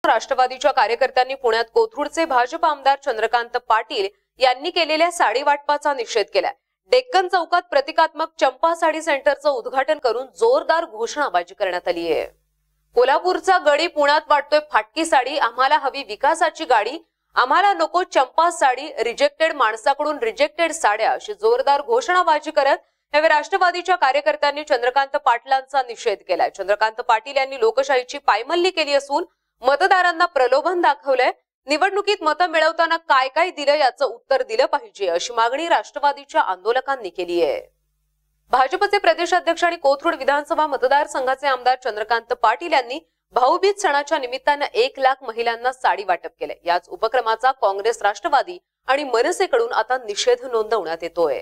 राष्ट्रवादीच्या कार्यकर्त्यांनी पुण्यात कोथरूडचे भाजप आमदार चंद्रकांत पाटील यांनी केलेल्या साडी वाटपाचा निषेध केलाय। डेक्कन चौकात प्रतिकात्मक चंपा साडी सेंटरचं उद्घाटन करून जोरदार घोषणाबाजी करण्यात आली आहे। कोल्हापूरचा गडी पुण्यात वाटतोय फाटकी साडी, आम्हाला हवी विकासाची गाडी, आम्हाला नको चंपा साडी, रिजेक्टेड माणसाकडून रिजेक्टेड साड्या, अशी जोरदार घोषणाबाजी करत यावेळी राष्ट्रवादीच्या कार्यकर्त्यांनी चंद्रकांत पाटलांचा निषेध केलाय। चंद्रकांत पाटील यांनी लोकशाहीची पायमल्ली केली असून मतदारांना प्रलोभन दाखवलंय। निवडणुकीत मतं मिळवताना काय काय दिलं याचं उत्तर दिलं पाहिजे, अशी मागणी राष्ट्रवादीच्या आंदोलकांनी केली आहे। भाजपचे प्रदेशाध्यक्ष आणि कोथरूड विधानसभा मतदारसंघाचे आमदार चंद्रकांत पाटील यांनी भाऊबीज सणाच्या निमित्तानं 1 लाख महिलांना साडी वाटप केले। याच उपक्रमाचा काँग्रेस, राष्ट्रवादी आणि मनसेकडून आता निषेध नोंदवण्यात येतोय।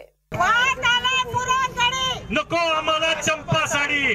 नको आम्हाला चंपा साडी,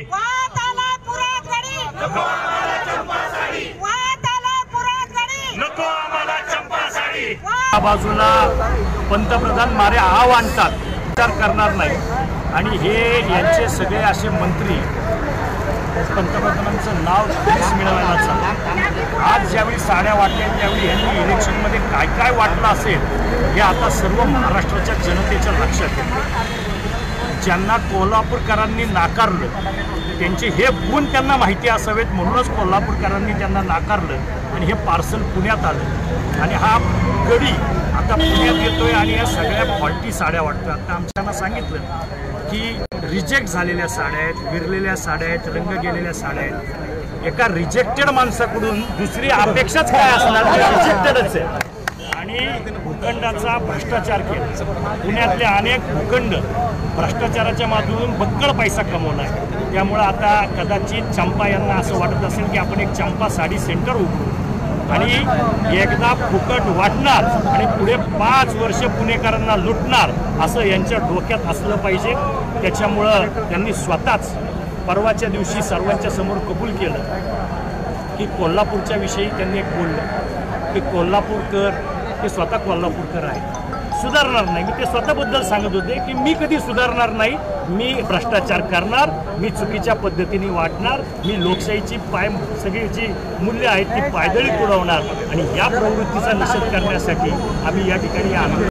नको आम्हाला चंपा साडी। या बाजूला पंतप्रधान मारे आव आणतात, विचार करणार नाही, आणि हे यांचे सगळे असे मंत्री पंतप्रधानांचं नाव कधीच मिळवणार नाही। आज ज्यावेळी साड्या वाटल्या त्यावेळी यांनी इलेक्शनमध्ये काय काय वाटलं असेल हे आता सर्व महाराष्ट्राच्या जनतेच्या लक्षात येतं। ज्यांना कोल्हापूरकरांनी नाकारलं त्यांचे हे गुण त्यांना माहिती असावेत, म्हणूनच कोल्हापूरकरांनी त्यांना नाकारलं आणि हे पार्सल पुण्यात आलं आणि हा गडी आता पुण्यात येतोय आणि या सगळ्या फॉल्टी साड्या वाटतात। आता आमच्यांना सांगितलं की रिजेक्ट झालेल्या साड्या आहेत, विरलेल्या साड्या आहेत, रंग गेलेल्या साड्या आहेत। एका रिजेक्टेड माणसाकडून दुसरी अपेक्षाच काय असणार, रिजेक्टेडच आहे। आणि भूखंडाचा भ्रष्टाचार केला, पुण्यातले अनेक भूखंड भ्रष्टाचाराच्या माध्यमातून बक्कळ पैसा कमवला आहे। त्यामुळे आता कदाचित चंपा यांना असं वाटत असेल की आपण एक चंपा साडी सेंटर उघडू आणि एकदा फुकट वाटणार आणि पुढे 5 वर्ष पुणेकरांना लुटणार, असं यांच्या डोक्यात असलं पाहिजे। त्याच्यामुळं त्यांनी स्वतःच परवाच्या दिवशी सर्वांच्या समोर कबूल केलं की कोल्हापूरच्या विषयी त्यांनी एक बोललं की कोल्हापूरकर हे स्वतः कोल्हापूरकर आहे, सुधारणार नाही। मी ते स्वतःबद्दल सांगत होते की मी कधी सुधारणार नाही, मी भ्रष्टाचार करणार, मी चुकीच्या पद्धतीने वाटणार, मी लोकशाहीची सगळी जी मूल्य आहेत ती पायदळी उडवणार, आणि या प्रवृत्तीचा निषेध करण्यासाठी आम्ही या ठिकाणी आंदोलन